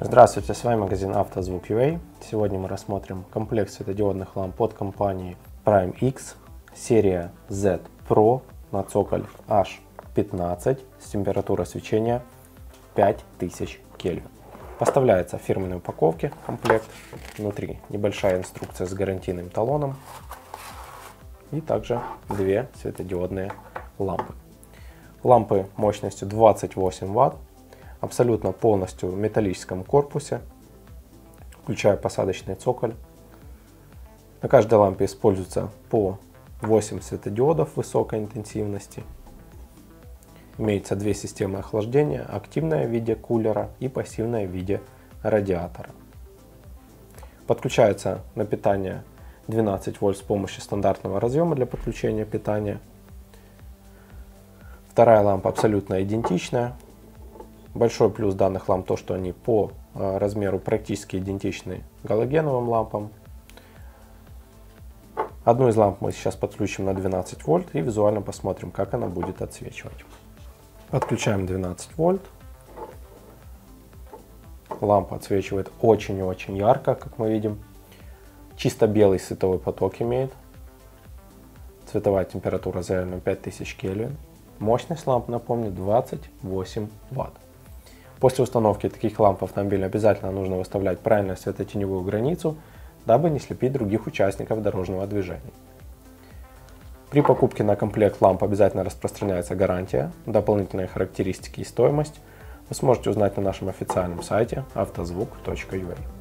Здравствуйте, с вами магазин Автозвук.ua. Сегодня мы рассмотрим комплект светодиодных ламп от компании Prime X, серия Z Pro на цоколь H15 с температурой свечения 5000 Кельвин. Поставляется в фирменной упаковке комплект. Внутри небольшая инструкция с гарантийным талоном и также две светодиодные лампы. Лампы мощностью 28 Вт. Абсолютно полностью в металлическом корпусе, включая посадочный цоколь. На каждой лампе используется по 8 светодиодов высокой интенсивности. Имеется две системы охлаждения: активная в виде кулера и пассивная в виде радиатора. Подключается на питание 12 вольт с помощью стандартного разъема для подключения питания. Вторая лампа абсолютно идентичная. Большой плюс данных ламп то, что они по размеру практически идентичны галогеновым лампам. Одну из ламп мы сейчас подключим на 12 вольт и визуально посмотрим, как она будет отсвечивать. Подключаем 12 вольт. Лампа отсвечивает очень и очень ярко, как мы видим. Чисто белый световой поток имеет. Цветовая температура заявлена 5000 Кельвин. Мощность ламп, напомню, 28 Вт. После установки таких ламп в автомобиле обязательно нужно выставлять правильную светотеневую границу, дабы не слепить других участников дорожного движения. При покупке на комплект ламп обязательно распространяется гарантия, дополнительные характеристики и стоимость вы сможете узнать на нашем официальном сайте автозвук.ua.